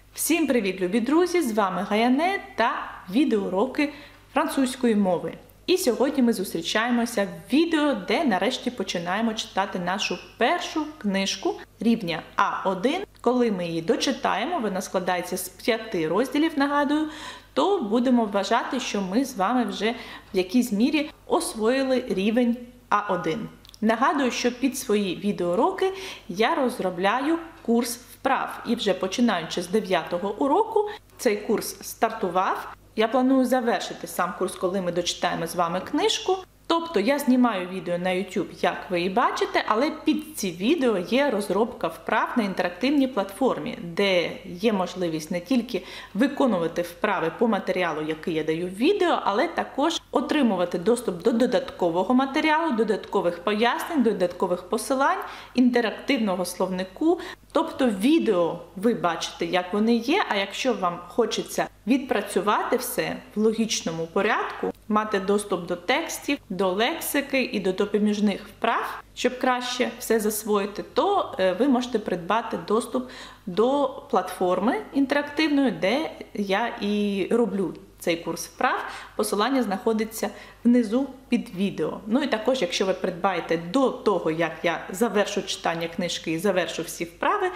Всім привіт, любі друзі! З вами Гаяне та відеоуроки французької мови. І сьогодні ми зустрічаємося в відео, де нарешті починаємо читати нашу першу книжку рівня А1. Коли ми її дочитаємо, вона складається з 5 розділів, нагадую, то будемо вважати, що ми з вами вже в якійсь мірі освоїли рівень А1. Нагадую, що під свої відеоуроки я розробляю курс вправ. І вже починаючи з 9-го уроку, цей курс стартував. Я планую завершити сам курс, коли ми дочитаємо з вами книжку. Тобто я знімаю відео на YouTube, як ви і бачите, але під ці відео є розробка вправ на інтерактивній платформі, де є можливість не тільки виконувати вправи по матеріалу, який я даю в відео, але також отримувати доступ до додаткового матеріалу, додаткових пояснень, додаткових посилань, інтерактивного словнику. Тобто відео ви бачите, як вони є, а якщо вам хочеться відпрацювати все в логічному порядку, мати доступ до текстів, до лексики і до допоміжних вправ, щоб краще все засвоїти, то ви можете придбати доступ до платформи інтерактивної, де я і роблю цей курс вправ. Посилання знаходиться внизу під відео. Ну і також, якщо ви придбаєте до того, як я завершу читання книжки і завершу всі вправи,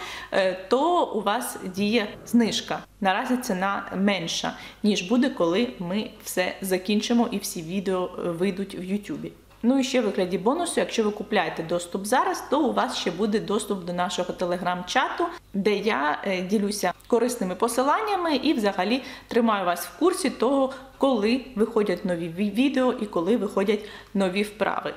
то у вас діє знижка. Наразі ціна менша, ніж буде, коли ми все закінчимо і всі відео вийдуть в YouTube. Ну і ще в вигляді бонусу, якщо ви купляєте доступ зараз, то у вас ще буде доступ до нашого телеграм-чату, де я ділюся корисними посиланнями і взагалі тримаю вас в курсі того, коли виходять нові відео і коли виходять нові вправи.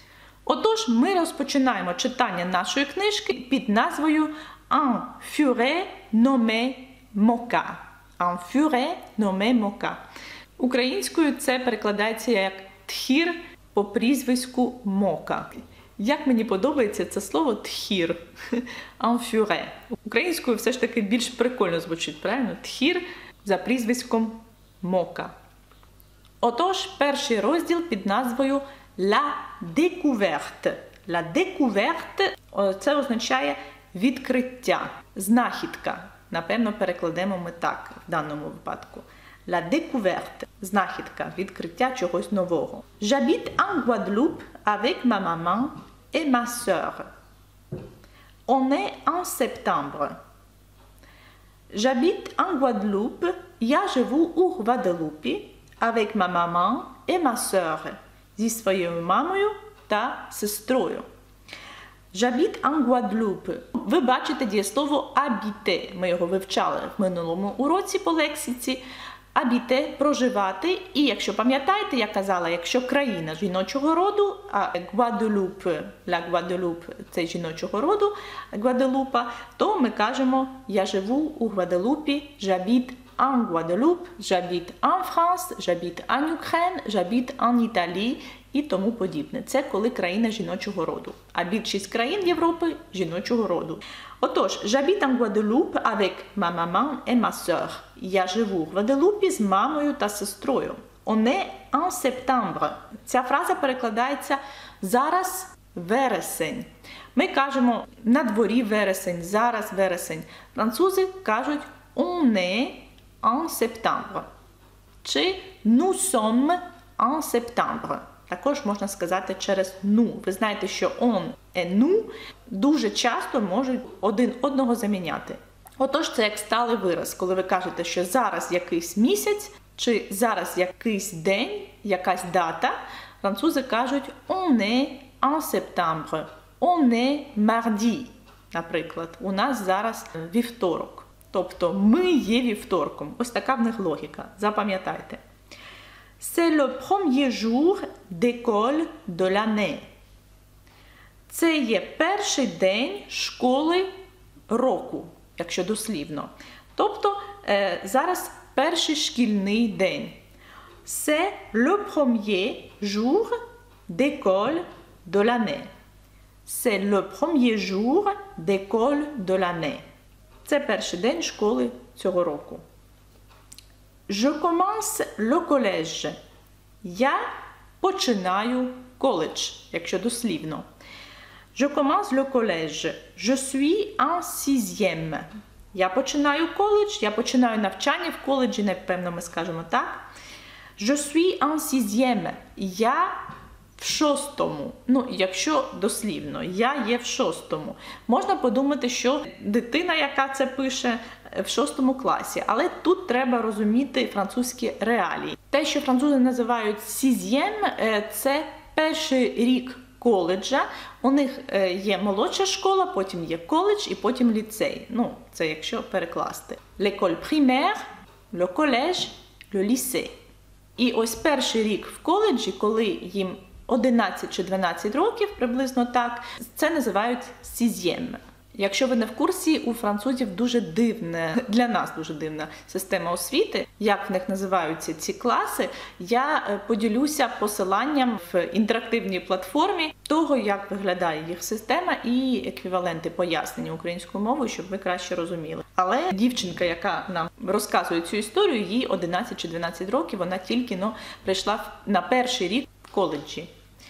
Отож, ми розпочинаємо читання нашої книжки під назвою «Un furet nommé Moka». «Un furet nommé Moka». Українською це перекладається як «тхір» по прізвиську Мока. Як мені подобається це слово «тхір» – «un furet». Українською все ж таки більш прикольно звучить, правильно? «Тхір» за прізвиськом Мока. Отож, перший розділ під назвою «La découverte». «La découverte» – це означає «відкриття», «знахідка». Напевно, перекладемо ми так в даному випадку. La découverte, знахідка, відкриття чогось нового. J'habite en Guadeloupe avec ma maman et ma sœur. On est en septembre. J'habite en Guadeloupe, я живу у Гваделупі avec ma maman et ma sœur, зі своєю мамою та сестрою. J'habite en Guadeloupe. Ви бачите дієслово habiter. Ми його вивчали в минулому уроці по лексиці. Habiter – проживати. І якщо пам'ятаєте, я казала, якщо країна жіночого роду, а Guadeloupe, la Guadeloupe – це жіночого роду, Гваделупа, то ми кажемо «Я живу у Гваделупі», «J'habite en Guadeloupe», «J'habite en France», «J'habite en Ukraine», «J'habite en Italie» і тому подібне. Це коли країна жіночого роду. А більшість країн Європи – жіночого роду. Отож, j'habite en Guadeloupe avec ma maman et ma sœur. Я живу у Гваделупі з мамою та сестрою. On est en septembre. Ця фраза перекладається «зараз вересень». Ми кажемо «на дворі вересень», «зараз вересень». Французи кажуть «on est en septembre» чи «nous sommes en septembre». Також можна сказати через «ну». Ви знаєте, що «on» і «ну» дуже часто можуть один одного заміняти. Отож, це як сталий вираз, коли ви кажете, що зараз якийсь місяць, чи зараз якийсь день, якась дата, французи кажуть «on est en septembre», «on est mardi», наприклад. У нас зараз вівторок. Тобто ми є вівторком. Ось така в них логіка. Запам'ятайте. C'est le premier jour d'école de l'année. Це є перший день школи року, якщо дослівно. Тобто зараз перший шкільний день. C'est le premier jour d'école de l'année. C'est le premier jour d'école de l'année. Це перший день школи цього року. Je commence le collège. Я починаю коледж, якщо дослівно. Je commence le collège. Je suis en 6e. Я починаю коледж, я починаю навчання в коледжі, напевно, ми скажемо так. Je suis en sixième. Я в 6-му. Ну, якщо дослівно, я є в 6-му. Можна подумати, що дитина, яка це пише, в 6-му класі. Але тут треба розуміти французькі реалії. Те, що французи називають sixième, це перший рік коледжа. У них є молодша школа, потім є коледж і потім ліцей. Ну, це якщо перекласти. L'école primaire, le collège, le lycée. І ось перший рік в коледжі, коли їм 11 чи 12 років, приблизно так, це називають sixième. Якщо ви не в курсі, у французів дуже дивна, для нас дуже дивна система освіти, як в них називаються ці класи, я поділюся посиланням в інтерактивній платформі того, як виглядає їх система і еквіваленти пояснення українською мовою, щоб ви краще розуміли. Але дівчинка, яка нам розказує цю історію, їй 11 чи 12 років, вона тільки прийшла на перший рік в коледжі.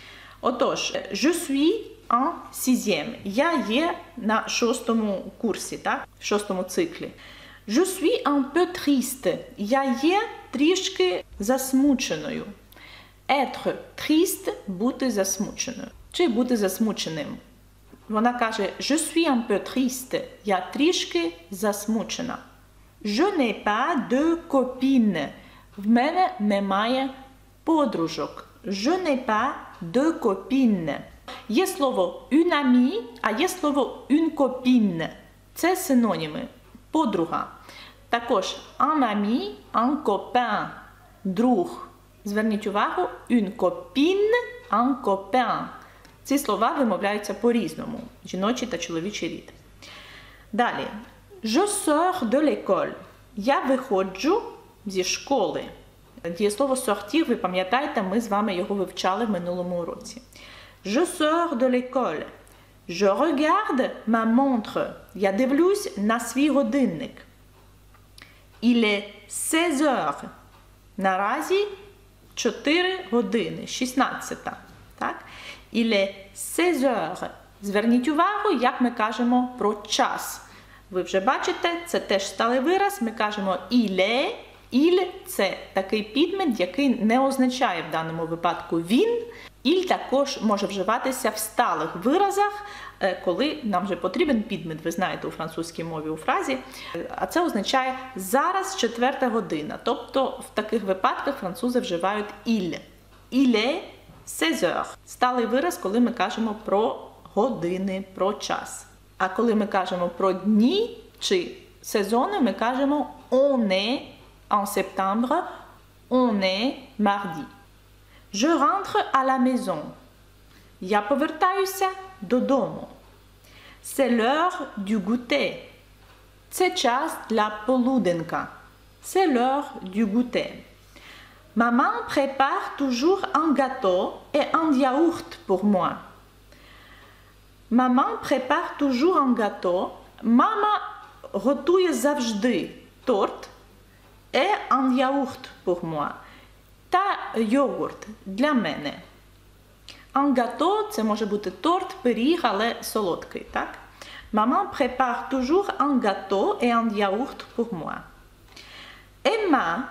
Отож, je suis en sixième. Я є на 6-му курсі, так? В 6-му циклі. Je suis un peu triste. Я є трішки засмученою. Être triste – бути засмученою. Чи бути засмученим. Вона каже, je suis un peu triste. Я трішки засмучена. Je n'ai pas de copine. В мене немає подружок. Je n'ai pas de copine. Є слово une amie, а є слово une copine. Це синоніми. Подруга. Також un ami, un copain. Друг. Зверніть увагу, une copine, un copain. Ці слова вимовляються по-різному. Жіночий та чоловічий рід. Далі. Je sors de l'école. Я виходжу зі школи. Дієслово sortir, ви пам'ятаєте, ми з вами його вивчали в минулому уроці. Je sors de l'école. Je regarde ma montre. Я дивлюсь на свій годинник. Il est 16 heures. Наразі 4 години, 16. Так? Il est 16 heures. Зверніть увагу, як ми кажемо про час. Ви вже бачите, це теж сталий вираз. Ми кажемо il est. Il – це такий підмет, який не означає в даному випадку він. Il також може вживатися в сталих виразах, коли нам вже потрібен підмет, ви знаєте, у французькій мові у фразі. А це означає зараз 4 година. Тобто в таких випадках французи вживають il. Il est 16 heures. Сталий вираз, коли ми кажемо про години, про час. А коли ми кажемо про дні чи сезони, ми кажемо on est en septembre, on est mardi. Je rentre à la maison. Я повертаюся додому. C'est l'heure du goûter. Це час для полуденка. C'est l'heure du goûter. Maman prépare toujours un gâteau et un yaourt pour moi. Maman prépare toujours un gâteau. Мама готує завжди торт et un yaourt pour moi. Та йогурт для мене. Un gâteau – це може бути торт, пиріг, але солодкий, так? Maman prépare toujours un gâteau et un yaourt pour moi. Emma,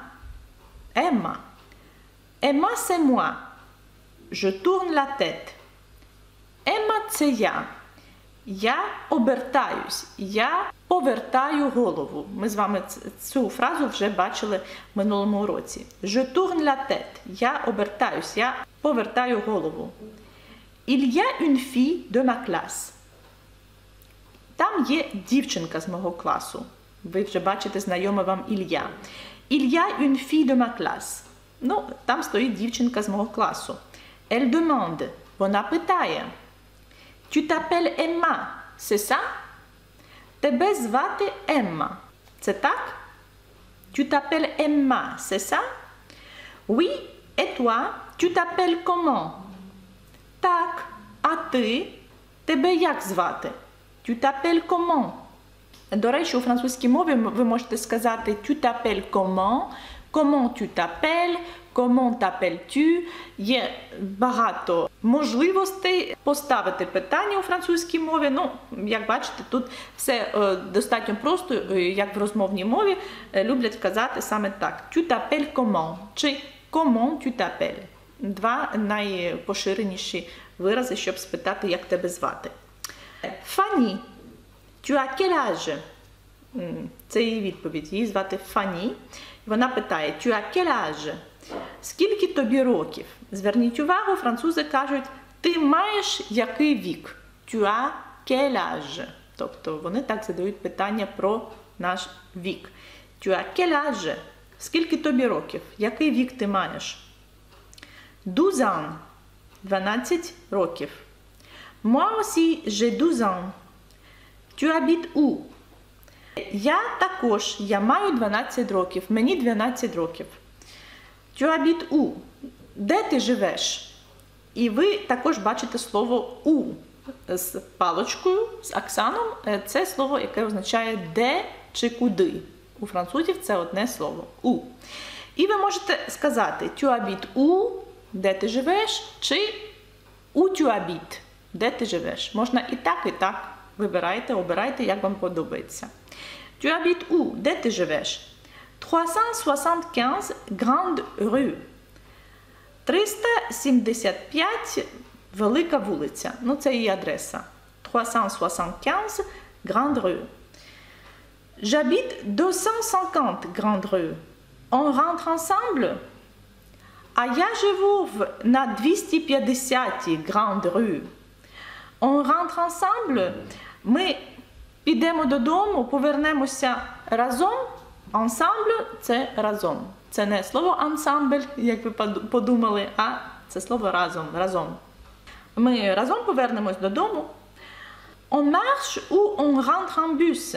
c'est moi. Je tourne la tête. Emma – це я. Я обертаюсь, я повертаю голову. Ми з вами цю фразу вже бачили в минулому уроці. Je tourne la tête. Я обертаюсь, я повертаю голову. Il y a une fille de ma classe. Там є дівчинка з мого класу. Ви вже бачите, знайоме вам Ілля. Il y a une fille de ma classe. Ну, там стоїть дівчинка з мого класу. Elle demande. Вона питає. Tu t'appelles Emma, c'est ça? Тебе звати Емма. Це так? Tu t'appelles Emma, c'est ça? Oui, et toi, tu t'appelles comment? Так, а ти? Тебе як звати? Tu t'appelles comment? До речі, у французькій мові ви можете сказати tu t'appelles comment, comment tu t'appelles, comment t'appelles-tu. Є багато можливостей поставити питання у французькій мові. Ну, як бачите, тут все достатньо просто, як в розмовній мові, люблять казати саме так. Tu t'appelles comment? Чи comment tu t'appelles? Два найпоширеніші вирази, щоб спитати, як тебе звати. Fanny, tu as quel âge? Це її відповідь. Її звати Фані. Вона питає, tu as quel âge? Скільки тобі років? Зверніть увагу, французи кажуть, ти маєш який вік? Tu as quel âge? Тобто вони так задають питання про наш вік. Tu as quel âge? Скільки тобі років? Який вік ти маєш? 12 ans. 12 років. Moi aussi, j'ai 12 ans. Tu habites où? Я маю 12 років. Мені 12 років. Tu habites où? Де ти живеш? І ви також бачите слово «у» з паличкою, з аксаном. Це слово, яке означає «де» чи «куди». У французів це одне слово «у». І ви можете сказати «tu habites où?» де ти живеш, чи «où tu habites?» де ти живеш. Можна і так, вибирайте, обирайте, як вам подобається. Tu habites où? Де ти живеш? 375 Grande Rue. 375 Велика вулиця. Ну, це її адреса. 375 Grande Rue. J'habite 250 Grande Rue. On rentre ensemble? А я живу на 250 Grande Rue. On rentre ensemble? Ми підемо додому, повернемося разом. Ensemble – це разом. Це не слово ансамбль, як ви подумали, а це слово разом. Ми разом повернемось додому. On marche ou on rentre en bus?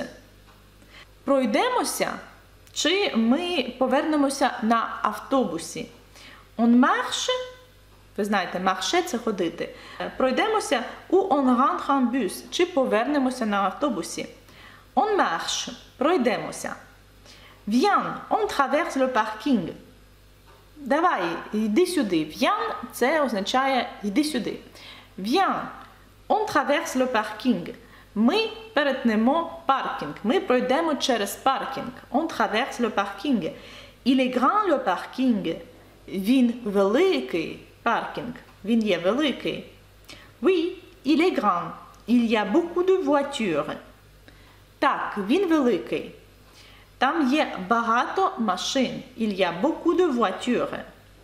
Пройдемося, чи ми повернемося на автобусі? On marche, ви знаєте, marcher – це ходити. Пройдемося ou on rentre en bus, чи повернемося на автобусі. On marche, пройдемося. Viens, on traverse le parking. Давай, йди сюди. Viens – це означає йди сюди. Viens, on traverse le parking. Ми перетнемо паркінг. Ми пройдемо через паркінг. On traverse le parking. Il est grand le parking. Він великий паркінг. Він є великий. Oui, il est grand. Il y a beaucoup de voitures. Так, він великий. Там є багато машин. Il y a beaucoup de voitures.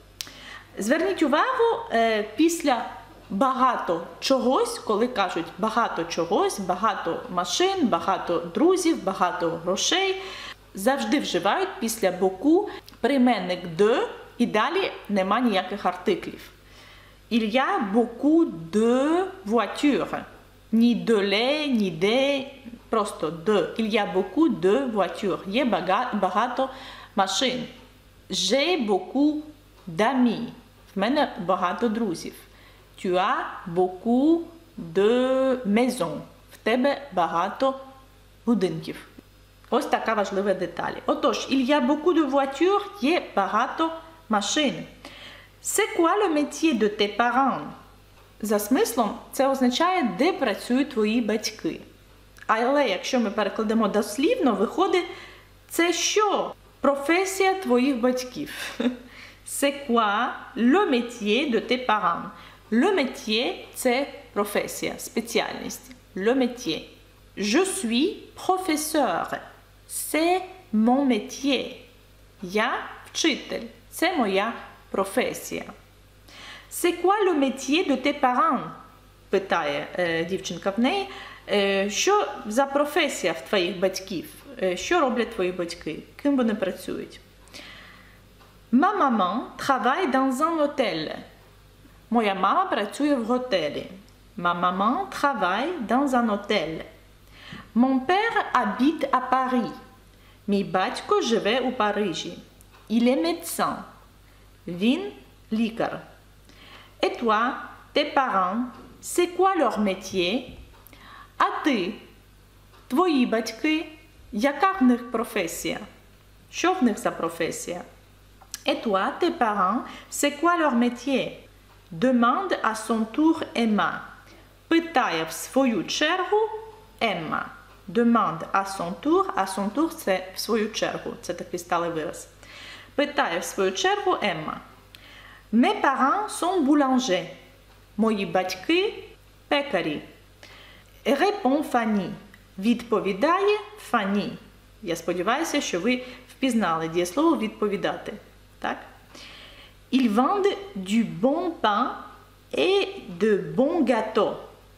Зверніть увагу, після багато чогось, коли кажуть багато чогось, багато машин, багато друзів, багато грошей, завжди вживають після beaucoup прийменник de, і далі нема ніяких артиклів. Il y a beaucoup de voitures. Ні de les, ні de, просто de. Il y a beaucoup de voitures. Є багато машин. J'ai beaucoup d'amis. В мене багато друзів. Tu as beaucoup de maisons. В тебе багато будинків. Ось така важлива деталь. Отож, il y a beaucoup de voitures, є багато машин. C'est quoi le métier de tes parents? За смислом, це означає, де працюють твої батьки. Але якщо ми перекладемо дослівно, виходить, це що? Професія твоїх батьків. C'est quoi le métier de tes parents? Le métier – це професія, спеціальність. Le métier. Je suis professeur. C'est mon métier. Я вчитель. Це моя професія. C'est quoi le métier de tes parents? Питає дівчинка в неї. Що за професія в твоїх батьків? Що роблять твої батьки? Ким вони працюють? Ma maman travaille dans un hôtel. Моя мама працює в готелі. Ma maman travaille dans un hôtel. Mon père habite à Paris. Мій батько живе у Парижі. Il est médecin. Він лікар. Et toi, tes parents, c'est quoi leur métier? А ти, твої батьки, яка в них професія? Що в них за професія? Et toi, tes parents, c'est quoi leur métier? Demande à son tour Emma. Питає в свою чергу Емма. Demande à son tour це в свою чергу, це такий сталий вираз. Питає в свою чергу Емма. Mes parents sont boulangers. Мої батьки пекарі. Répond Fanny. Відповідає Фанні. Я сподіваюся, що ви впізнали дієслово відповідати. Так? Ils vendent du bon pain et de bons gâteaux.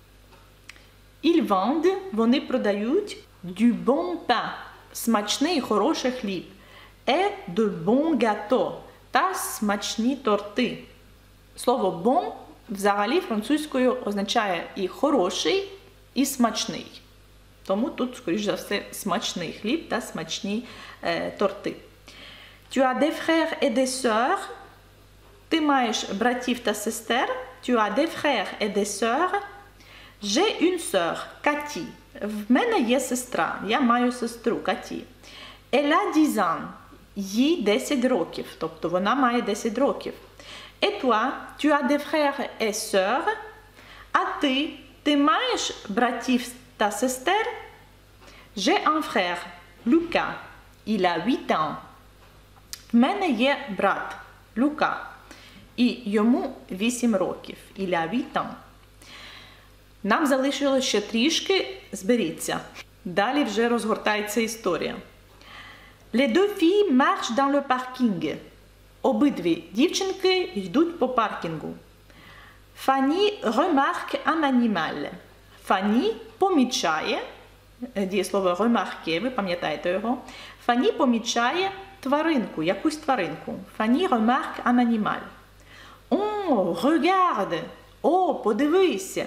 Ils vendent, вони продають du bon pain, смачний, хороший хліб, et de bons gâteaux, та смачні торти. Слово bon взагалі французькою означає і хороший, і смачний. Тому тут, скоріш за все, смачний хліб та смачні торти. Tu as des frères et des sœurs. Ти маєш братів та сестер. Tu as des frères et des sœurs. J'ai une sœur, Cathy. В мене є сестра. Я маю сестру, Cathy. Elle a 10 ans. Їй 10 років. Тобто вона має 10 років. Et toi, tu as des frères et sœurs. А ти маєш братів та сестер? J'ai un frère, Lucas. Il a 8 ans. В мене є брат, Люка. І йому 8 років. Il a 8 ans. Нам залишилось ще трішки, зберіться. Далі вже розгортається історія. Les deux filles marchent dans le parking. Обидві дівчинки йдуть по паркінгу. Fanny remarque un animal. Fanny помічає, дієслово remarquer, ви пам'ятаєте його. Fanny помічає тваринку, якусь тваринку. Fanny remarque un animal. Oh, regarde! О, подивися!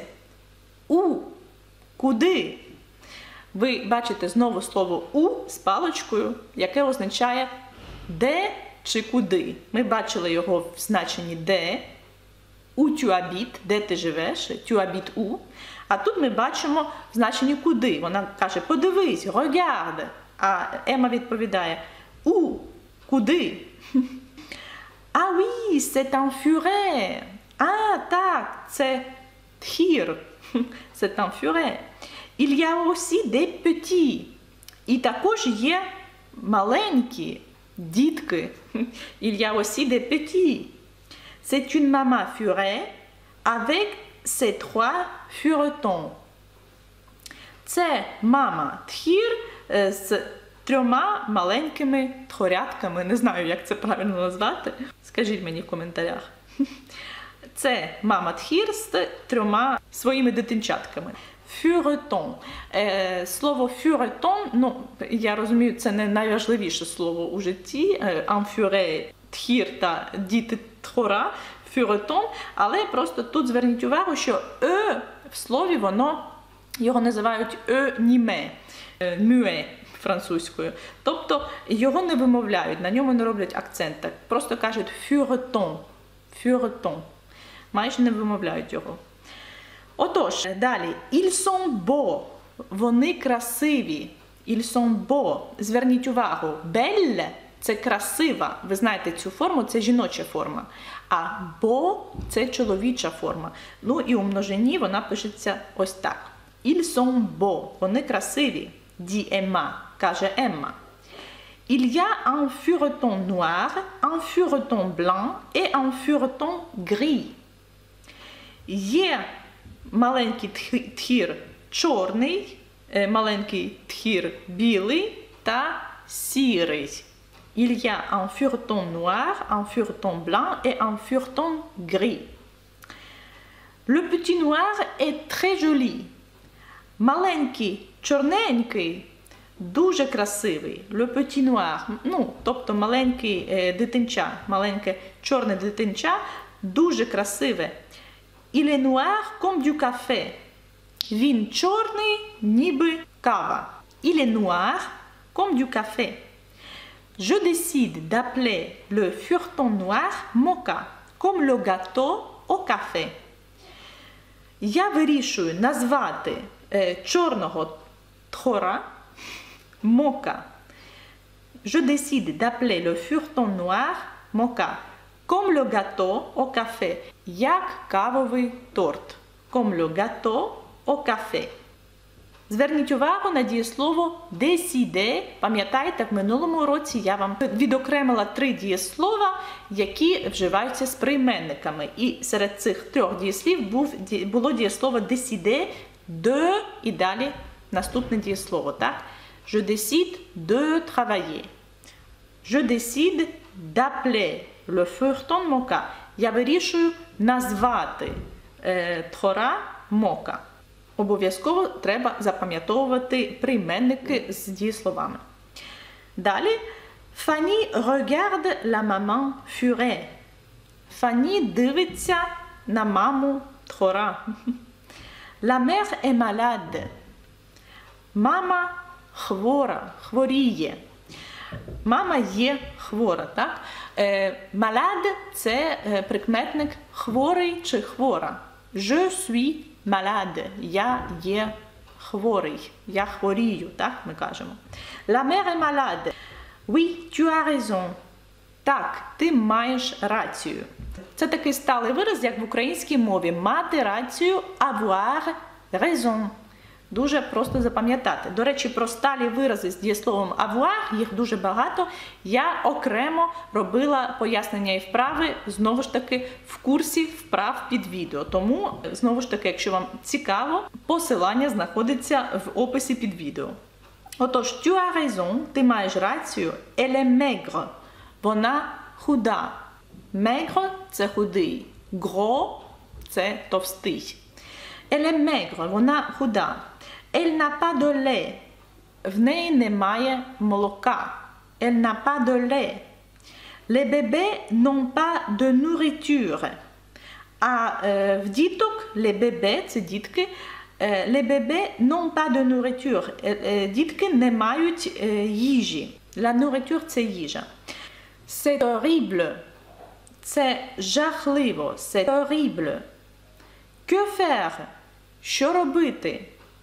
Куди? Ви бачите знову слово у з паличкою, яке означає де чи куди. Ми бачили його в значенні де, où tu habites, де ти живеш, tu habites où. А тут ми бачимо в значенні куди. Вона каже, подивись, regarde. А Ема відповідає, куди? Ah oui, c'est un furet. А, так, це тхір. C'est un furet. Il y a aussi des petits. І також є маленькі дітки. Il y a aussi des petits. C'est une maman furet avec ses 3 furetons. Це мама тхір з 3 маленькими тхорятками. Не знаю, як це правильно назвати. Скажіть мені в коментарях. Це мама тхір з 3 своїми дитинчатками. Фюретон. Слово фюретон, ну, я розумію, це не найважливіше слово у житті. Амфюре, тхір та діти тхора, фюретон. Але просто тут зверніть увагу, що в слові його називають німе, мюе французькою. Тобто його не вимовляють, на ньому не роблять акцента. Просто кажуть фюретон, фюретон. Майже не вимовляють його. Отож, далі. Ils sont beaux. Вони красиві. Ils sont beaux. Зверніть увагу. Belle – це красива. Ви знаєте цю форму, це жіноча форма. А beau – це чоловіча форма. Ну і у множині вона пишеться ось так. Ils sont beaux. Вони красиві. Dit Emma. Каже Емма. Il y a un fureton noir, un fureton blanc et un fureton gris. Є маленький тхір чорний, маленький тхір білий та сірий. Il y a un fureton noir, un fureton blanc et un fureton gris. Le petit noir est très joli. Маленький чорненький дуже красивий. Le petit noir, ну, тобто маленький дитинча, маленьке чорне дитинча дуже красиве. Il est noir comme du café. Він чорний, ніби кава. Il est noir comme du café. Je décide d'appeler le fureton noir mocha, comme le gâteau au café. Я вирішую назвати чорного тхора mocha. Je décide d'appeler le fureton noir мока. Comme le gâteau au café. Як кавовий торт. Comme le gâteau au café. Зверніть увагу на дієслово décider. Пам'ятаєте, в минулому році я вам відокремила 3 дієслова, які вживаються з прийменниками. І серед цих 3 дієслів було дієслово décider, de і далі наступне дієслово. Так? Je décide de travailler. Je décide d'appeler le feuilleton moka. Я вирішую назвати тхора мока. Обов'язково треба запам'ятовувати прийменники з дієсловами. Далі. Fanny regarde la maman Furet. Фанні дивиться на маму тхора. La mère est malade. Мама хвора, хворіє. Мама є хвора, так? Malade – це прикметник хворий чи хвора. Je suis malade. Я є хворий. Я хворію, так ми кажемо. La mère est malade. Oui, tu as raison. Так, ти маєш рацію. Це такий сталий вираз, як в українській мові. Мати рацію, avoir raison. Дуже просто запам'ятати. До речі, про сталі вирази з дієсловом avoir, їх дуже багато. Я окремо робила пояснення і вправи, знову ж таки, в курсі вправ під відео. Тому, знову ж таки, якщо вам цікаво, посилання знаходиться в описі під відео. Отож, tu as raison, ти маєш рацію, elle est maigre. Вона худа. Maigre – це худий. Gros – це товстий. Elle est maigre, вона худа. Elle n'a pas de lait. В неї немає молока. Elle n'a pas de lait. Les bébés n'ont pas de nourriture. А в діток, les bébés – це дітки, les bébés n'ont pas de nourriture. Дітки не мають їжі. La nourriture – це їжа. C'est horrible. Це жахливо. C'est horrible. Que faire? Що робити?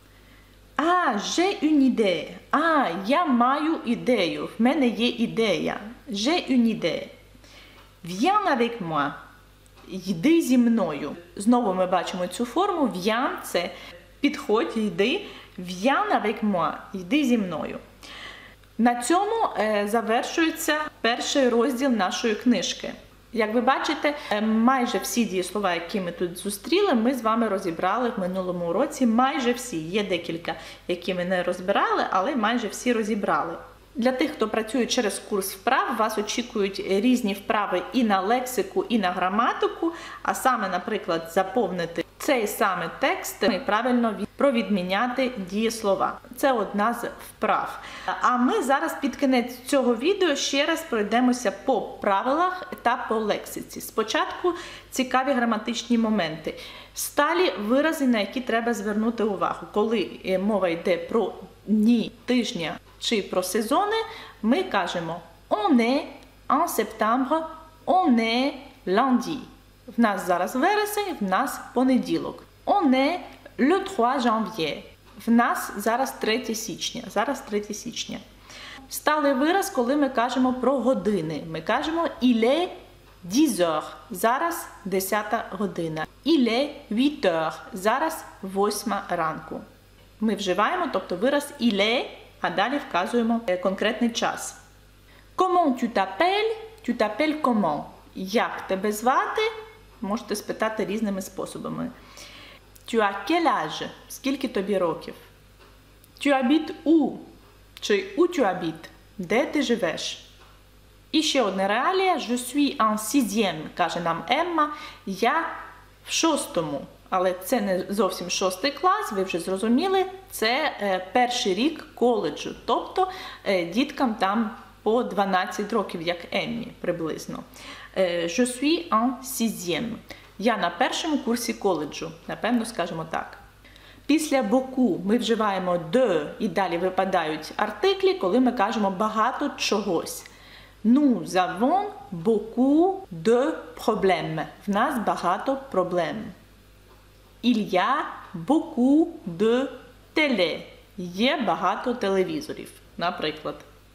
Ah, j'ai une idée. Я маю ідею. В мене є ідея. J'ai une idée. Viens avec moi. Йди зі мною. Знову ми бачимо цю форму. Viens – це підходь, йди. Viens avec moi. Йди зі мною. На цьому завершується перший розділ нашої книжки. Як ви бачите, майже всі дієслова, які ми тут зустріли, ми з вами розібрали в минулому році. Майже всі. Є декілька, які ми не розбирали, але майже всі розібрали. Для тих, хто працює через курс вправ, вас очікують різні вправи і на лексику, і на граматику, а саме, наприклад, заповнити цей саме текст і правильно провідміняти дієслова. Це одна з вправ. А ми зараз під кінець цього відео ще раз пройдемося по правилах та по лексиці. Спочатку цікаві граматичні моменти. Сталі вирази, на які треба звернути увагу. Коли мова йде про дні тижня чи про сезони, ми кажемо «On est en septembre», «On est lundi». В нас зараз вересень, в нас понеділок. On est le 3 janvier. В нас зараз 3 січня. Сталий вираз, коли ми кажемо про години. Ми кажемо «Il est 10 heures». Зараз 10 година. «Il est 8 heures». Зараз 8 ранку. Ми вживаємо, тобто вираз «il est», а далі вказуємо конкретний час. Comment tu t'appelles? Tu t'appelles comment? Як тебе звати? Можете спитати різними способами. Tu as quel âge? Скільки тобі років? Tu habites où? Чи où tu habites? Де ти живеш? І ще одне реалія. Je suis en 6e, каже нам Емма. Я в 6-му. Але це не зовсім 6-й клас, ви вже зрозуміли. Це перший рік коледжу. Тобто діткам там по 12 років, як Еммі приблизно. Je suis en 6e. Я на першому курсі коледжу. Напевно, скажемо так. Після боку ми вживаємо de і далі випадають артиклі, коли ми кажемо багато чогось. Nous avons beaucoup de problèmes. В нас багато проблем. Il y a beaucoup de télé. Є багато телевізорів, наприклад.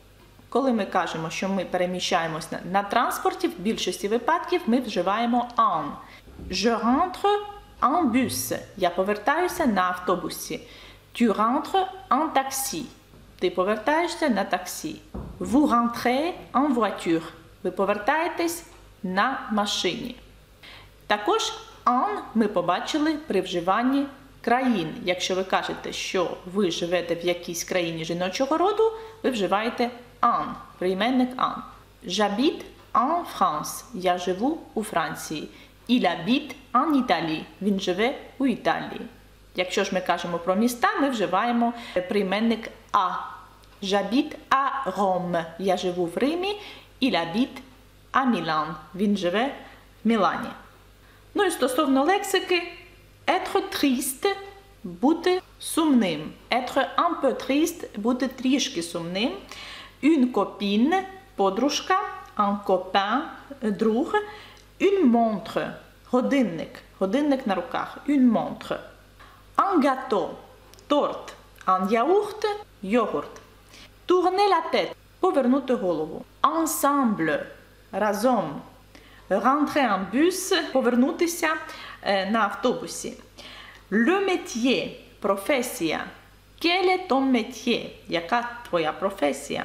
Коли ми кажемо, що ми переміщаємось на транспорті, в більшості випадків ми вживаємо en. Je rentre en bus. Я повертаюся на автобусі. Tu rentres en taxi. Ти повертаєшся на таксі. Vous rentrez en voiture. Ви повертаєтесь на машині. Також en ми побачили при вживанні країн. Якщо ви кажете, що ви живете в якійсь країні жіночого роду, ви вживаєте en, прийменник en. J'habite en France. Я живу у Франції. Il habite en Italie. Він живе у Італії. Якщо ж ми кажемо про міста, ми вживаємо прийменник a. J'habite à Rome. Я живу в Римі. Il habite à Milan. Він живе в Мілані. Ну і стосовно лексики, être triste – бути сумним. Être un peu triste – бути трішки сумним. Une copine – подружка. Un copain – друг. Une montre – годинник. Годинник на руках. Une montre. Un gâteau – торт. Un yaourt – йогурт. Tourner la tête – повернути голову. Ensemble – разом. Rentrer en bus – повернутися на автобусі. Le métier – професія. Quel est ton métier? Яка твоя професія?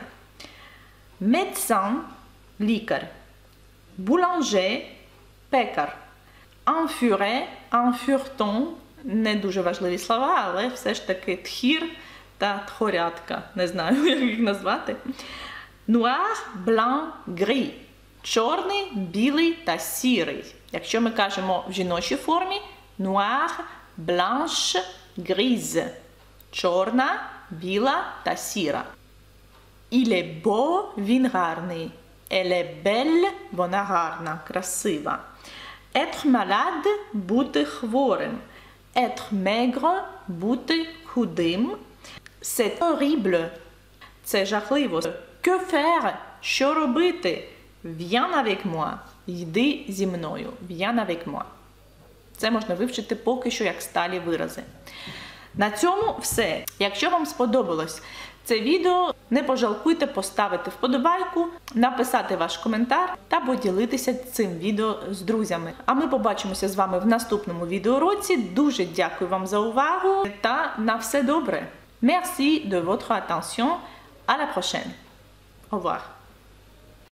Médecin – лікар. Boulanger – пекар. Un furet – un furton – не дуже важливі слова, але все ж таки тхір та тхорятка. Не знаю, як їх назвати. Noir, blanc, gris. Чорний, білий та сірий. Якщо ми кажемо в жіночій формі, noir, blanche, grise. Чорна, біла та сіра. Il est beau, він гарний. Elle est belle, вона гарна, красива. Être malade – бути хворим. Être maigre – бути худим. C'est horrible – це жахливо. Que faire – що робити? Viens avec moi – йди зі мною. Viens avec moi. Це можна вивчити поки що як сталі вирази. На цьому все. Якщо вам сподобалось це відео, не пожалкуйте поставити вподобайку, написати ваш коментар та поділитися цим відео з друзями. А ми побачимося з вами в наступному відеоуроці. Дуже дякую вам за увагу та на все добре. Merci de votre attention. À la prochaine. Au revoir.